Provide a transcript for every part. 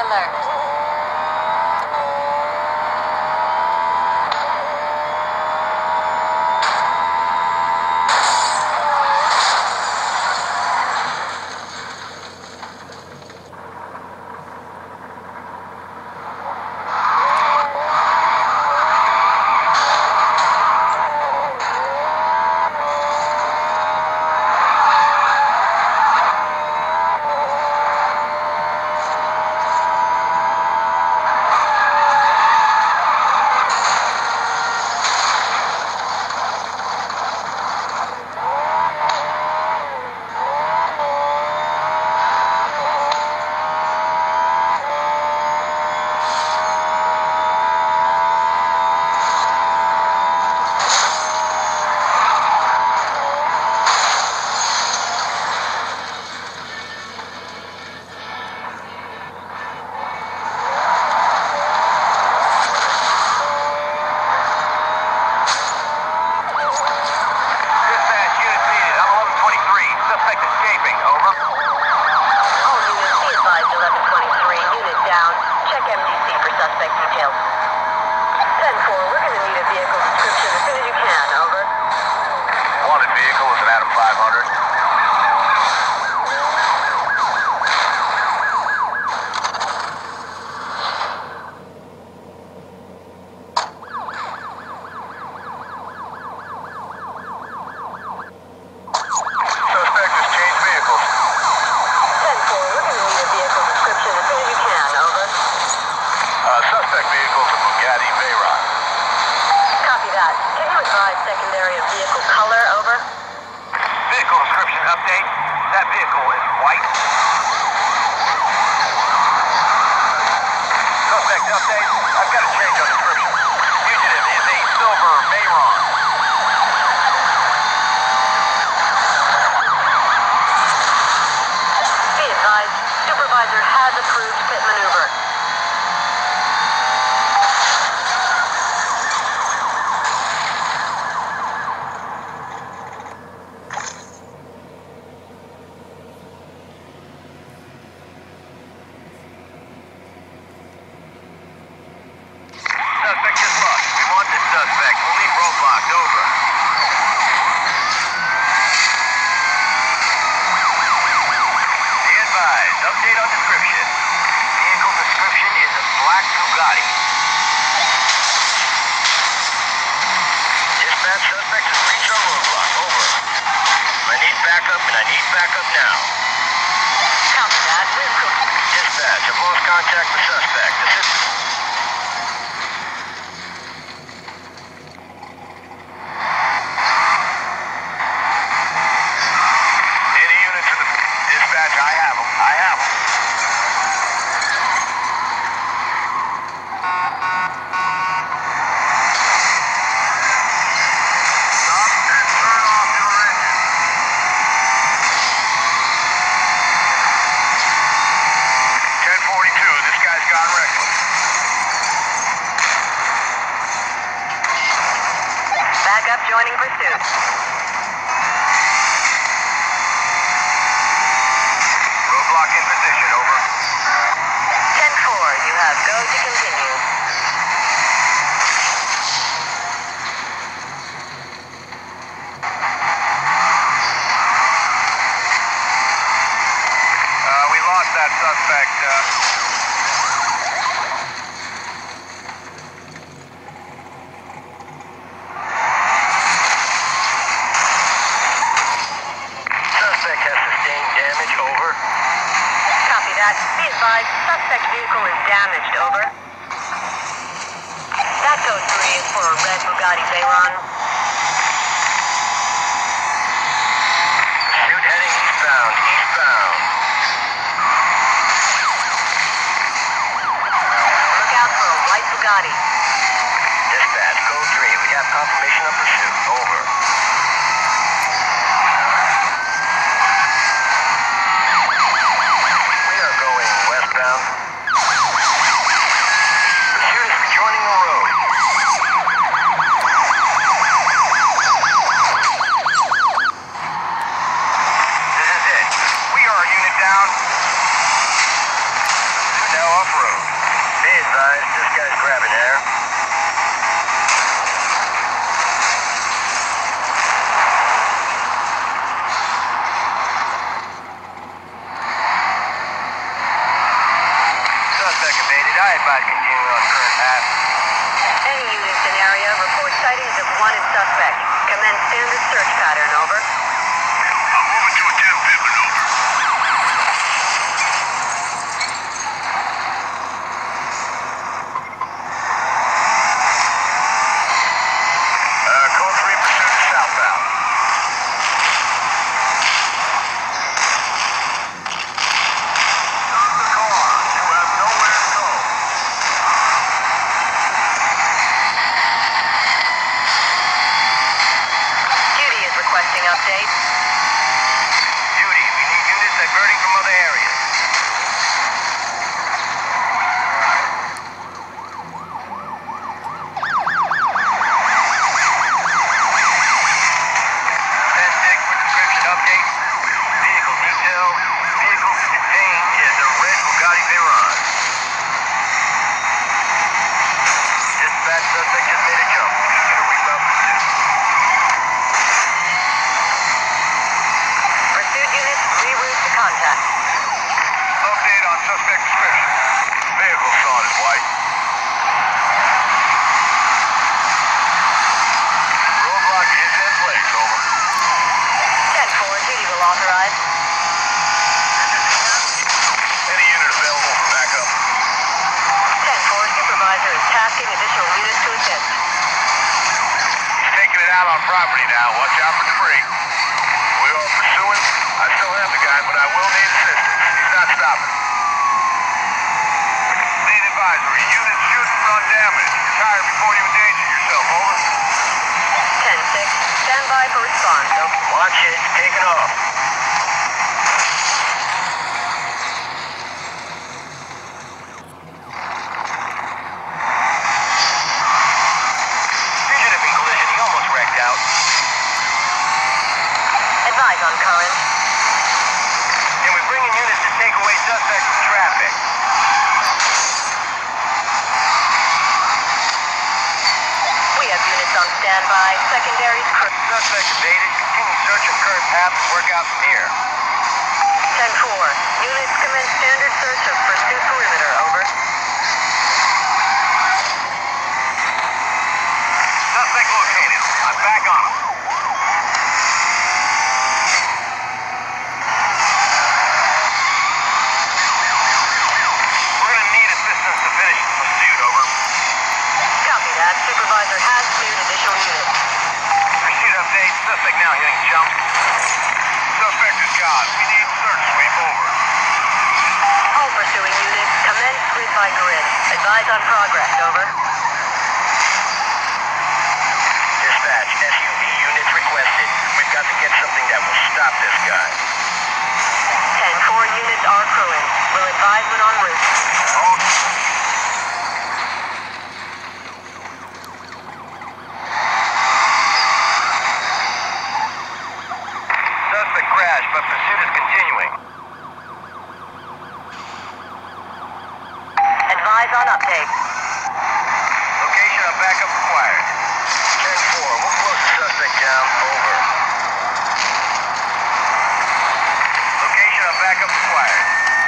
alert. Joining pursuit. Roadblock in position, over. 10-4, you have go to continue. We lost that suspect. Be advised, suspect vehicle is damaged, over. That code 3 is for a red Bugatti Veyron. Pursuit heading eastbound, Look out for a white Bugatti. Dispatch, code 3, we have confirmation of pursuit, over. Now off-road. advised, this guy's grabbing air. Suspect evaded. I advise continuing on current path. Any units in area, report sightings of wanted suspect. Commence standard search pattern, over. I'm moving to attempt pivot, over. Code 3 pursuit is southbound. Stop the car. You have nowhere to go. Duty is requesting update. Duty, we need units diverting from other areas. Six for description update. Vehicle detail. Vehicle detained is a red Bugatti Veyron. Dispatch, suspect just made a jump. We need you to reroute pursuit. Pursuit units reroute to contact. Update on suspect description. Vehicle solid white. Roadblock is in place, over. 10-4, duty will authorize. Any unit available for backup? 10-4, supervisor is tasking additional units to assist. He's taking it out on property now. Watch out for debris. We are pursuing. I still have the guy, but I will need assistance. He's not stopping. Lead advisory. Units shooting on damage. Retire before you endanger yourself. Over. 10-6, stand by for response, over. Watch it. It's taking off. Fugitive in collision. He almost wrecked out. Advise on current. And we're bringing units to take away suspect from traffic. We have units on standby. Secondaries crew. Suspect evaded. Continue search on current path and work out from here. 10-4, units commence standard search of pursuit perimeter, over. Suspect located. I'm back on him. We're gonna need assistance to finish the pursuit, over. Copy that. Supervisor has cleared additional units. Pursuit update. Suspect now hitting jump. Suspect is gone. We need search sweep, over. All pursuing units, commence grid by grid. Advise on progress, over. Dispatch. SUV units requested. We've got to get something that will stop this guy. 10-4, units are crewing. Will advise when en route. Suspect crashed, but pursuit is continuing. Advise on update. Location of backup required. 10-4, we'll close the suspect down. Over. Location of backup required.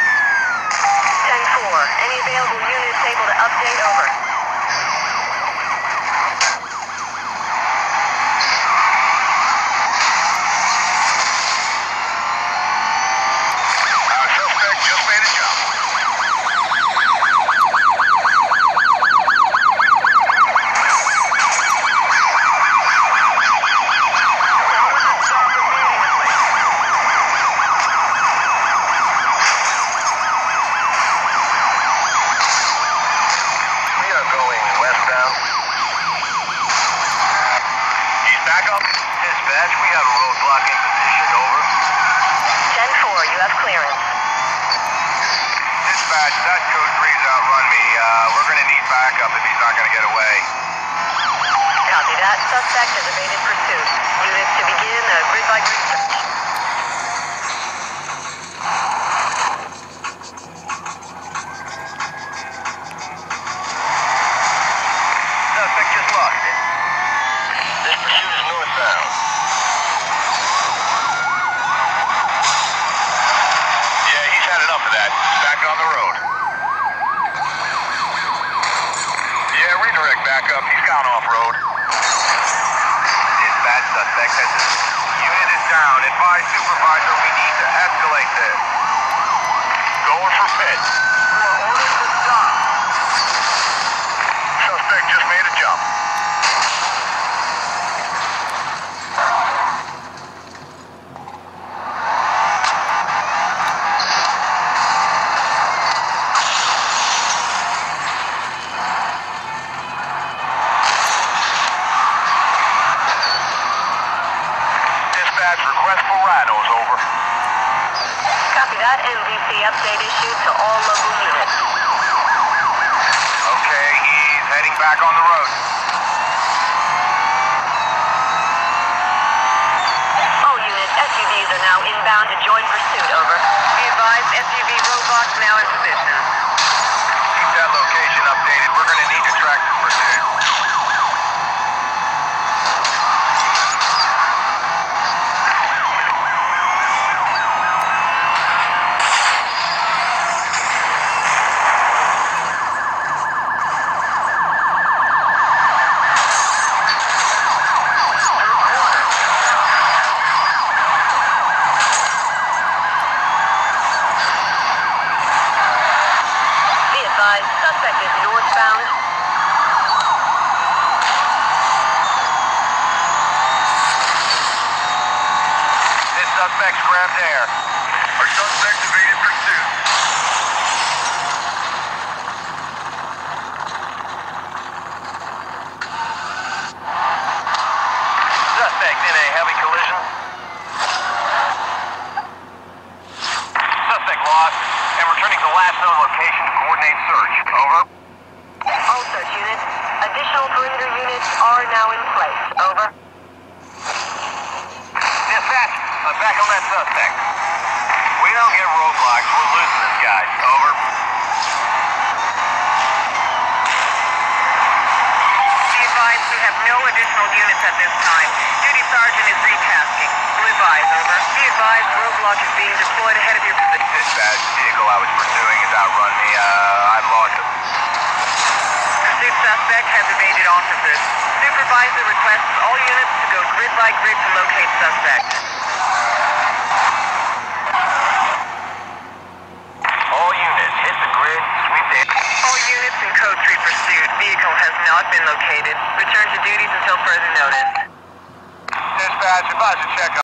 10-4, any available units able to update, over. Our suspect just made a jump. We are going westbound. He's back up. Dispatch, we have a roadblock in position, over. 10-4, you have clearance. Dispatch, that code 3's outrun me. We're gonna need backup if he's not gonna get away. Copy that. Suspect has evaded pursuit. Units to begin a grid by grid search. off-road. Dispatch, suspect has this. Unit is down. Advise supervisor we need to escalate this. Going for pit. For orders to stop. Suspect just made a jump. Request for rhinos, over. Copy that. NBC update issued to all local units. Okay, he's heading back on the road. All units, SUVs are now inbound to join pursuit, over. Be advised, SUV roadblocks now in position. Keep that location updated. We're going to need to track this pursuit. Suspect is northbound. This suspect's grabbed air. Our suspect evaded pursuit. Suspect in a heavy collision. Suspect lost and returning to last known location to coordinate search. Over. All search units. Additional perimeter units are now in place. Over. Dispatch, I'm back on that suspect. We don't get roadblocks. We're losing this guy. Over. Be advised, we have no additional units at this time. Duty sergeant is retasking. Blue advise, over. Be advised, roadblock is being deployed ahead of your position. Dispatch, the vehicle I was pursuing has outrun me. I've lost him. Pursuit suspect has evaded officers. Supervisor requests all units to go grid by grid to locate suspect. All units, hit the grid, sweep the... All units in code 3 pursuit. Vehicle has not been located. Return to duties until further notice. Dispatch, advise to check